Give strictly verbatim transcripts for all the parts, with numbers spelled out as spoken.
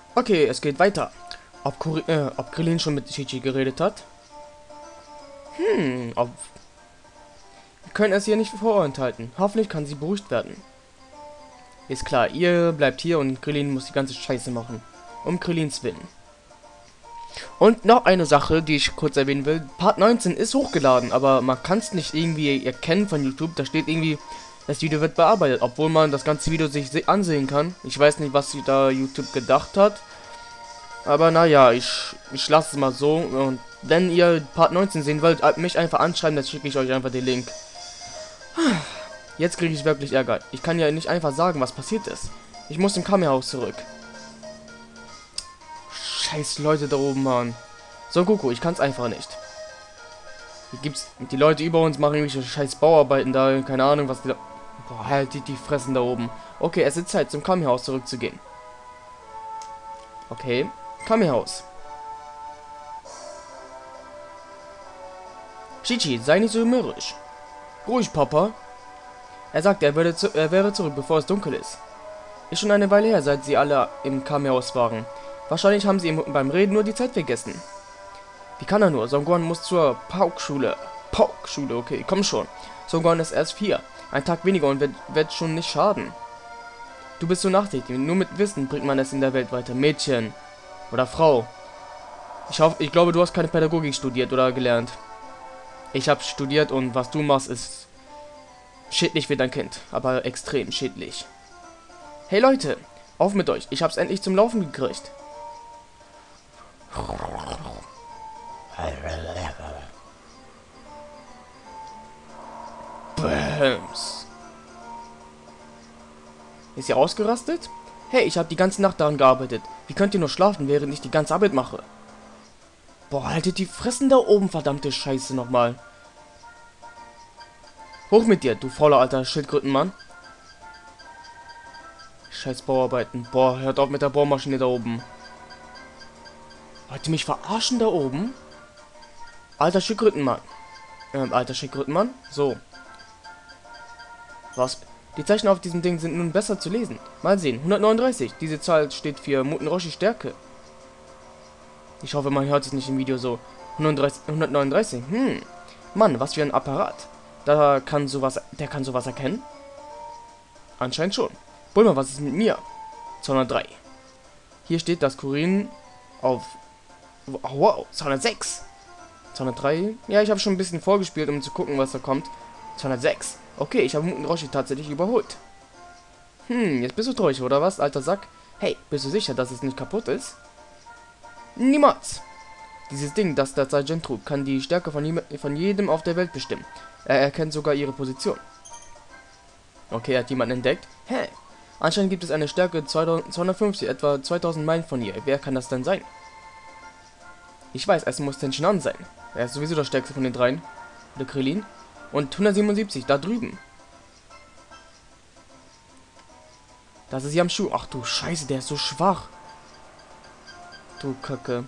Okay, es geht weiter. Ob, Kuri äh, ob Krillin schon mit Chichi geredet hat? Hm, ob... Wir können es ihr nicht vorenthalten. Hoffentlich kann sie beruhigt werden. Ist klar, ihr bleibt hier und Krillin muss die ganze Scheiße machen. Um Krillins Willen. Und noch eine Sache, die ich kurz erwähnen will. Part neunzehn ist hochgeladen, aber man kann es nicht irgendwie erkennen von YouTube. Da steht irgendwie, das Video wird bearbeitet, obwohl man das ganze Video sich ansehen kann. Ich weiß nicht, was sich da YouTube gedacht hat. Aber naja, ich, ich lasse es mal so. Und wenn ihr Part neunzehn sehen wollt, mich einfach anschreiben, dann schicke ich euch einfach den Link. Jetzt kriege ich wirklich Ärger. Ich kann ja nicht einfach sagen, was passiert ist. Ich muss im Kamehaus zurück. Scheiß Leute da oben, Mann. So, Goku, ich kann es einfach nicht. Hier gibt's... Die Leute über uns machen irgendwelche scheiß Bauarbeiten da. Keine Ahnung, was die da... Boah, halt die, die fressen da oben. Okay, es ist Zeit, zum Kamehaus zurückzugehen. Okay. Kamehaus. Chichi, sei nicht so mürrisch. Ruhig, Papa. Er sagt, er, würde zu, er wäre zurück, bevor es dunkel ist. Ist schon eine Weile her, seit sie alle im Kamehaus waren. Wahrscheinlich haben sie ihm beim Reden nur die Zeit vergessen. Wie kann er nur? Son Gohan muss zur Pauk-Schule. Pauk-Schule, okay, komm schon. Son Gohan ist erst vier. Ein Tag weniger und wird, wird schon nicht schaden. Du bist so nachsichtig. Nur mit Wissen bringt man es in der Welt weiter. Mädchen. Oder Frau. Ich hoffe, ich glaube, du hast keine Pädagogik studiert oder gelernt. Ich habe studiert und was du machst ist schädlich für dein Kind. Aber extrem schädlich. Hey Leute, auf mit euch. Ich hab's endlich zum Laufen gekriegt. Bams. Ist ihr ausgerastet? Hey, ich habe die ganze Nacht daran gearbeitet. Wie könnt ihr nur schlafen, während ich die ganze Arbeit mache? Boah, haltet die Fressen da oben, verdammte Scheiße nochmal. Hoch mit dir, du fauler alter Schildkrötenmann. Scheiß Bauarbeiten. Boah, hört auf mit der Bohrmaschine da oben. Wollt ihr mich verarschen da oben? Alter Schildkrötenmann. Ähm, alter Schildkrötenmann? So. Was? Die Zeichen auf diesem Ding sind nun besser zu lesen. Mal sehen. hundertneununddreißig. Diese Zahl steht für Muten Roshi Stärke. Ich hoffe, man hört es nicht im Video so. hundertneununddreißig. Hm. Mann, was für ein Apparat. Da kann sowas, der kann sowas erkennen? Anscheinend schon. Bulma, was ist mit mir? zweihundertdrei. Hier steht, dass Kuririn auf... Oh, wow, zweihundertsechs. zweihundertdrei. Ja, ich habe schon ein bisschen vorgespielt, um zu gucken, was da kommt. zweihundertsechs. Okay, ich habe Muten Roshi tatsächlich überholt. Hm, jetzt bist du traurig, oder was, alter Sack? Hey, bist du sicher, dass es nicht kaputt ist? Niemals. Dieses Ding, das der Sergeant trug, kann die Stärke von, je von jedem auf der Welt bestimmen. Er erkennt sogar ihre Position. Okay, er hat jemanden entdeckt. Hä? Anscheinend gibt es eine Stärke zweihundertfünfzig, etwa zweitausend Meilen von ihr. Wer kann das denn sein? Ich weiß, es muss Tenshinhan sein. Er ist sowieso der stärkste von den dreien. Oder Krillin. Und hundertsiebenundsiebzig, da drüben. Das ist Yamchu. Ach du Scheiße, der ist so schwach. Du Kacke.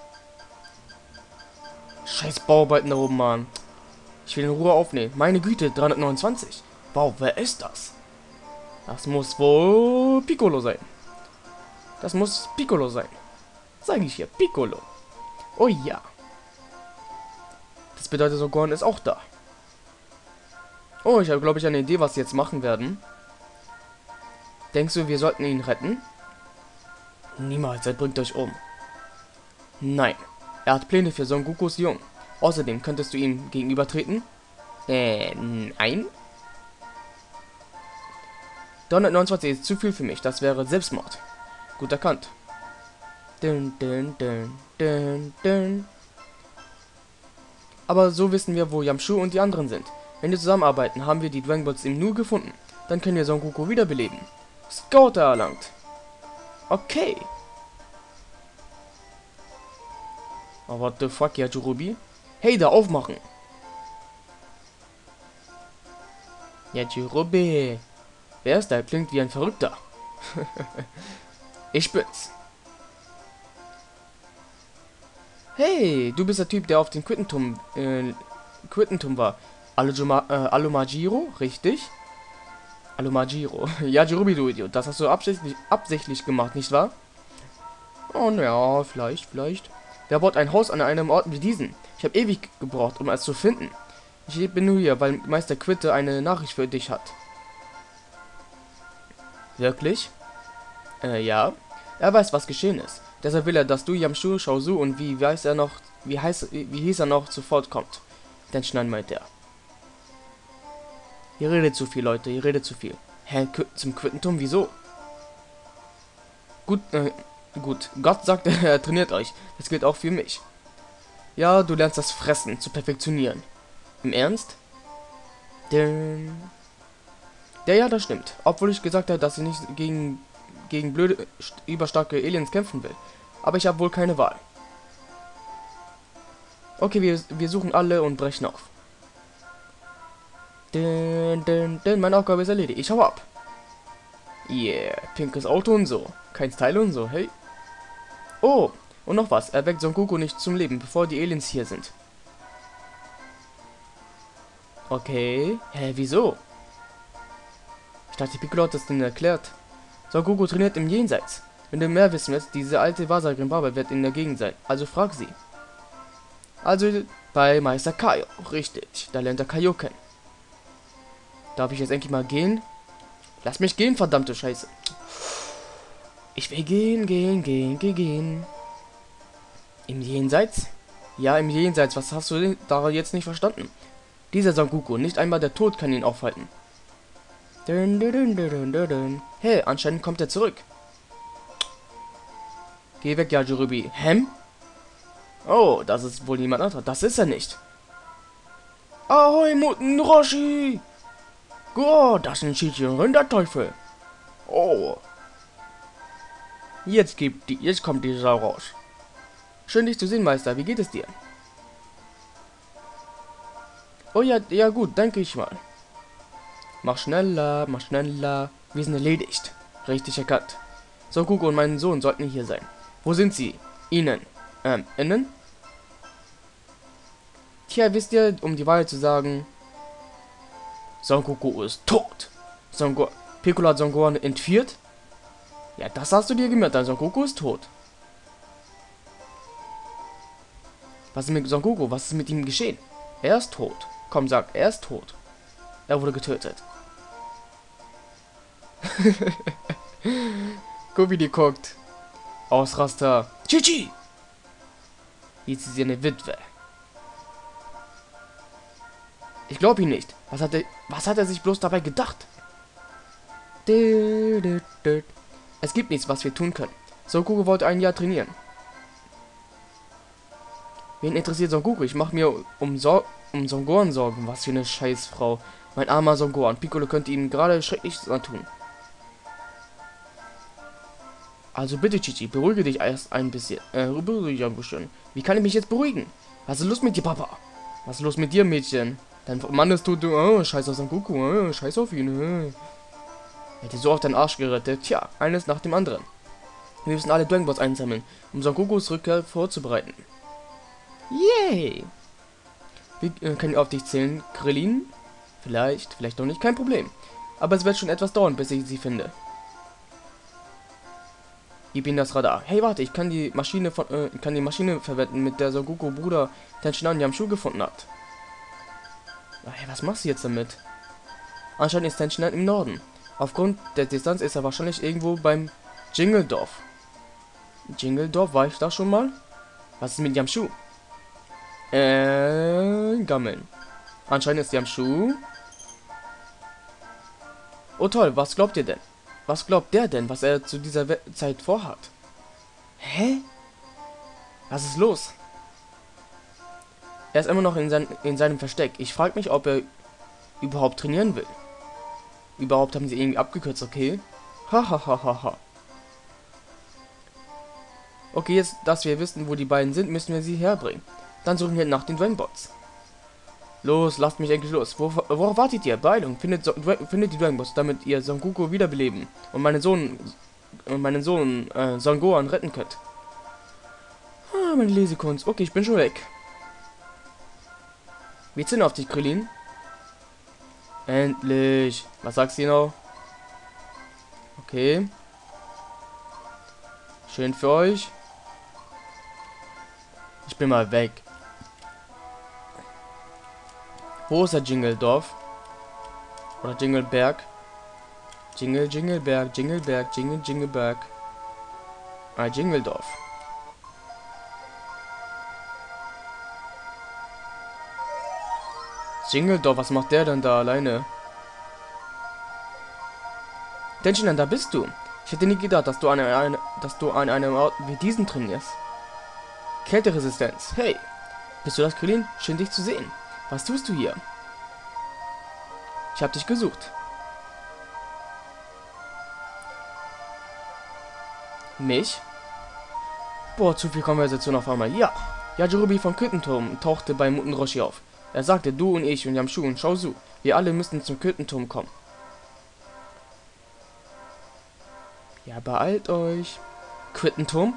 Scheiß Bauarbeiten da oben, Mann. Ich will in Ruhe aufnehmen. Meine Güte, dreihundertneunundzwanzig. Wow, wer ist das? Das muss wohl Piccolo sein. Das muss Piccolo sein. Sage ich hier, Piccolo. Oh ja. Das bedeutet, Son Gohan ist auch da. Oh, ich habe, glaube ich, eine Idee, was sie jetzt machen werden. Denkst du, wir sollten ihn retten? Niemals, er bringt euch um. Nein, er hat Pläne für Son Gokus Jungen. Außerdem könntest du ihm gegenübertreten? Äh, nein. dreihundertneunundzwanzig ist zu viel für mich, das wäre Selbstmord. Gut erkannt. Dun, dun, dun, dun, dun. Aber so wissen wir, wo Yamchu und die anderen sind. Wenn wir zusammenarbeiten, haben wir die Dragon Balls im Nu gefunden. Dann können wir Son Goku wiederbeleben. Scout erlangt. Okay. Oh, what the fuck, ja, Jurubi? Hey, da aufmachen. Ja, Jurubi. Wer ist da? Klingt wie ein Verrückter. Ich bin's. Hey, du bist der Typ, der auf den Quittentum, äh, Quittentum war. Alujuma, äh, Alumajiro, richtig? Alumajiro. Ja, Jirubi, du Idiot. Das hast du absichtlich, absichtlich gemacht, nicht wahr? Oh, naja, vielleicht, vielleicht. Wer baut ein Haus an einem Ort wie diesen? Ich habe ewig gebraucht, um es zu finden. Ich bin nur hier, weil Meister Quitte eine Nachricht für dich hat. Wirklich? Äh, ja. Er weiß, was geschehen ist. Deshalb will er, dass du Yamshu, Shaozu und wie weiß er noch, wie heißt, wie hieß er noch, sofort kommt. Denn Schneiden meint er. Ihr redet zu viel, Leute, ihr redet zu viel. Hä, Qu zum Quittentum, wieso? Gut, äh, gut. Gott sagt, er trainiert euch. Das gilt auch für mich. Ja, du lernst das Fressen zu perfektionieren. Im Ernst? Den... Ja, ja, das stimmt. Obwohl ich gesagt habe, dass ich nicht gegen, gegen blöde, überstarke Aliens kämpfen will. Aber ich habe wohl keine Wahl. Okay, wir, wir suchen alle und brechen auf. Denn, denn, denn, meine Aufgabe ist erledigt. Ich hau ab. Yeah, pinkes Auto und so. Kein Style und so, hey. Oh, und noch was. Er weckt Son Goku nicht zum Leben, bevor die Aliens hier sind. Okay. Hä, wieso? Ich dachte, Piccolo hat das denn erklärt. Son Goku trainiert im Jenseits. Wenn du mehr wissen willst, diese alte Wahrsagerin Baba wird in der Gegend sein. Also frag sie. Also bei Meister Kaio. Richtig, da lernt er Kaio kennen. Darf ich jetzt endlich mal gehen? Lass mich gehen, verdammte Scheiße. Ich will gehen, gehen, gehen, gehen, gehen. Im Jenseits? Ja, im Jenseits. Was hast du denn da jetzt nicht verstanden? Dieser Son Goku, nicht einmal der Tod kann ihn aufhalten. Dun, dun, dun, dun, dun, dun. Hey, anscheinend kommt er zurück. Geh weg, Yajirubi. Hem? Oh, das ist wohl niemand anderes. Das ist er nicht. Ahoi, Muten Roshi! Oh, das sind Chichi und Rinderteufel. Oh. Jetzt gibt die, jetzt kommt die Sau raus. Schön dich zu sehen, Meister. Wie geht es dir? Oh ja, ja gut, denke ich mal. Mach schneller, mach schneller. Wir sind erledigt. Richtig erkannt. Son Goku und mein Sohn sollten hier sein. Wo sind sie? Ihnen. Ähm, innen? Tja, wisst ihr, um die Wahrheit zu sagen, Son Goku ist tot. Son Go Piccolo hat Son Gohan entführt? Ja, das hast du dir gemerkt, Son Goku ist tot. Was ist mit Son Goku? Was ist mit ihm geschehen? Er ist tot. Komm, sag, er ist tot. Er wurde getötet. Guck, wie die guckt. Ausraster. Chichi! Jetzt ist sie eine Witwe. Ich glaube ihn nicht. Was hat er, was hat er sich bloß dabei gedacht? Es gibt nichts, was wir tun können. Son Goku wollte ein Jahr trainieren. Wen interessiert Son Goku? Ich mache mir um, so um Son Gohan Sorgen. Was für eine Scheißfrau. Mein armer Son Gohan. Piccolo könnte ihnen gerade Schreckliches antun. Also bitte, Chichi, beruhige dich erst ein bisschen. Äh, beruhige dich ein bisschen. Wie kann ich mich jetzt beruhigen? Was ist los mit dir, Papa? Was ist los mit dir, Mädchen? Dein Mann ist tot. Oh, scheiß auf Son Goku. Oh, scheiß auf ihn. Oh. Hätte so auf deinen Arsch gerettet. Tja, eines nach dem anderen. Wir müssen alle Dragon Balls einsammeln, um Son Gokus Rückkehr vorzubereiten. Yay! Wir äh, können auf dich zählen, Krillin? Vielleicht, vielleicht noch nicht, kein Problem. Aber es wird schon etwas dauern, bis ich sie finde. Gib ihnen das Radar. Hey, warte, ich kann die Maschine von, äh, kann die Maschine verwenden, mit der Son Goku Bruder Tenshinhan Yamshu gefunden hat. Hey, was machst du jetzt damit? Anscheinend ist Tenshinhan im Norden. Aufgrund der Distanz ist er wahrscheinlich irgendwo beim Jingle-Dorf. Jingle-Dorf, war ich da schon mal? Was ist mit Yamshu? Äh, Gammeln. Anscheinend ist Yamshu. Oh toll, was glaubt ihr denn? Was glaubt der denn, was er zu dieser We Zeit vorhat? Hä? Was ist los? Er ist immer noch in, sein, in seinem Versteck. Ich frage mich, ob er überhaupt trainieren will. Überhaupt haben sie irgendwie abgekürzt, okay? Hahaha. Okay, jetzt, dass wir wissen, wo die beiden sind, müssen wir sie herbringen. Dann suchen wir nach den Dragon Balls. Los, lasst mich endlich los. Wor worauf wartet ihr? Beeilung. Findet, so findet die Dragon Balls, damit ihr Son Goku wiederbeleben und meinen Sohn und meinen Sohn äh, Son Gohan retten könnt. Ah, meine Lesekunst. Okay, ich bin schon weg. Wir ziehen auf dich, Krillin. Endlich. Was sagst du noch? Okay. Schön für euch. Ich bin mal weg. Wo ist der Jingledorf? Oder Jingleberg? Jingle, Jingleberg, Jingleberg, Jingle, Jingleberg. Ah, Jingledorf. Jingledorf, was macht der denn da alleine? Denshin, da bist du. Ich hätte nie gedacht, dass du an, eine, dass du an einem Ort wie diesen trainierst. Kälteresistenz. Hey, bist du das, Krillin? Schön, dich zu sehen. Was tust du hier? Ich habe dich gesucht. Mich? Boah, zu viel Konversation auf einmal. Ja, Yajirobe von Quittenturm tauchte bei Muten Roshi auf. Er sagte, du und ich und Yamshu und Shaozu, wir alle müssten zum Quittenturm kommen. Ja, beeilt euch. Quittenturm?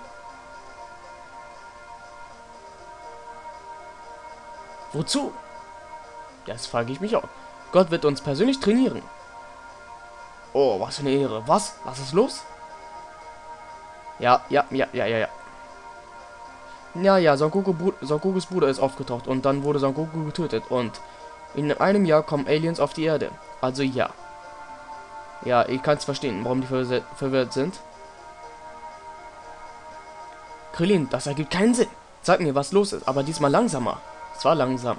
Wozu? Das frage ich mich auch. Gott wird uns persönlich trainieren. Oh, was für eine Ehre. Was? Was ist los? Ja, ja, ja, ja, ja, ja. Ja, ja, Son Goku Bru Son Gokus Bruder ist aufgetaucht und dann wurde Son Goku getötet und in einem Jahr kommen Aliens auf die Erde. Also ja. Ja, ich kann es verstehen, warum die verwir verwirrt sind. Krillin, das ergibt keinen Sinn. Sag mir, was los ist, aber diesmal langsamer. Es war langsam.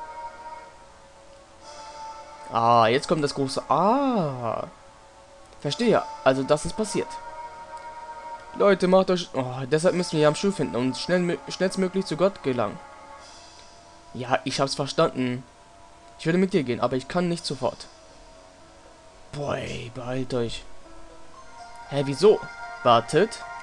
Ah, jetzt kommt das große Ah. Verstehe, also das ist passiert. Leute, macht euch... Oh, deshalb müssen wir Yamshu finden und schnell, schnellstmöglich zu Gott gelangen. Ja, ich hab's verstanden. Ich würde mit dir gehen, aber ich kann nicht sofort. Boy, beeilt euch. Hä, wieso? Wartet.